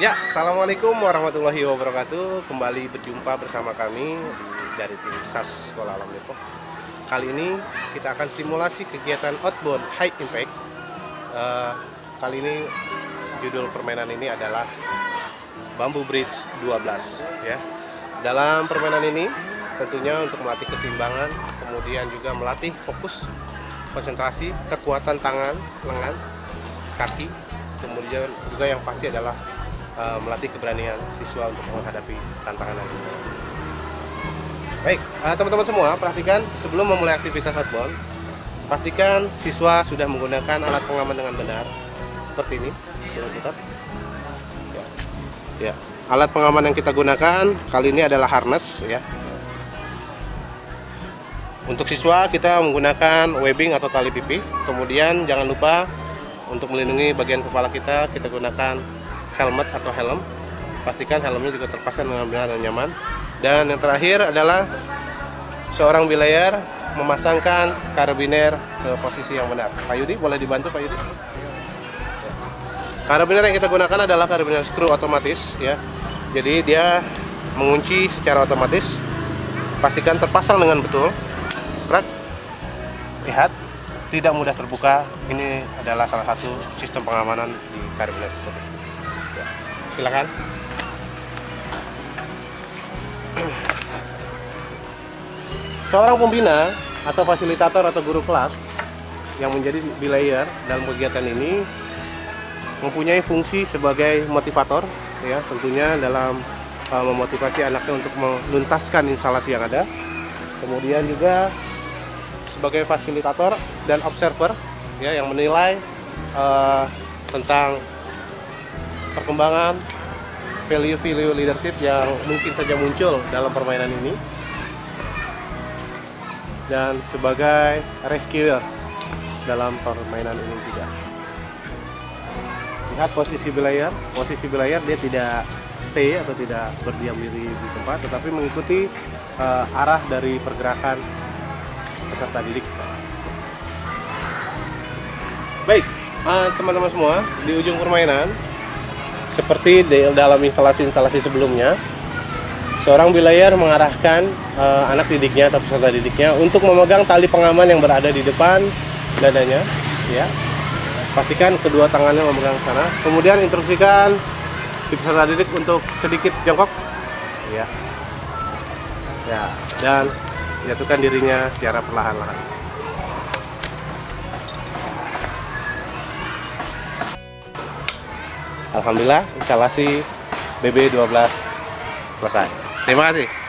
Ya, assalamualaikum warahmatullahi wabarakatuh. Kembali berjumpa bersama kami dari tim SAS Sekolah Alam Depok. Kali ini kita akan simulasi kegiatan outbound high impact. Kali ini judul permainan ini adalah Bamboo Bridge 12. Ya, dalam permainan ini tentunya untuk melatih keseimbangan, kemudian juga melatih fokus, konsentrasi, kekuatan tangan, lengan, kaki, kemudian juga yang pasti adalah melatih keberanian siswa untuk menghadapi tantangan ini. Baik, teman-teman semua, perhatikan sebelum memulai aktivitas outbound, pastikan siswa sudah menggunakan alat pengaman dengan benar, seperti ini. Ya, alat pengaman yang kita gunakan kali ini adalah harness. Ya. Untuk siswa kita menggunakan webbing atau tali pipi. Kemudian jangan lupa untuk melindungi bagian kepala kita gunakan helmet atau helm. Pastikan helmnya juga terpasang dengan benar dan nyaman. Dan yang terakhir adalah seorang belayar memasangkan karabiner ke posisi yang benar. Pak Yudi, boleh dibantu Pak Yudi? Karabiner yang kita gunakan adalah karabiner screw otomatis, ya. Jadi dia mengunci secara otomatis. Pastikan terpasang dengan betul. Berat. Lihat, tidak mudah terbuka. Ini adalah salah satu sistem pengamanan di karabiner tersebut. Ya, silakan. Seorang pembina atau fasilitator atau guru kelas yang menjadi belayer dalam kegiatan ini mempunyai fungsi sebagai motivator, ya, tentunya dalam memotivasi anaknya untuk menuntaskan instalasi yang ada. Kemudian juga sebagai fasilitator dan observer, ya, yang menilai tentang perkembangan value-value leadership yang mungkin saja muncul dalam permainan ini, dan sebagai rescuer dalam permainan ini juga. Lihat posisi belayar dia tidak stay atau tidak berdiam diri di tempat, tetapi mengikuti arah dari pergerakan peserta didik. Baik, teman-teman semua, di ujung permainan seperti dalam instalasi-instalasi sebelumnya, seorang belayar mengarahkan anak didiknya atau peserta didiknya untuk memegang tali pengaman yang berada di depan dadanya, ya. Pastikan kedua tangannya memegang sana. Kemudian instruksikan si peserta didik untuk sedikit jongkok, ya. Ya, dan jatuhkan dirinya secara perlahan-lahan. Alhamdulillah, instalasi BB12 selesai. Terima kasih.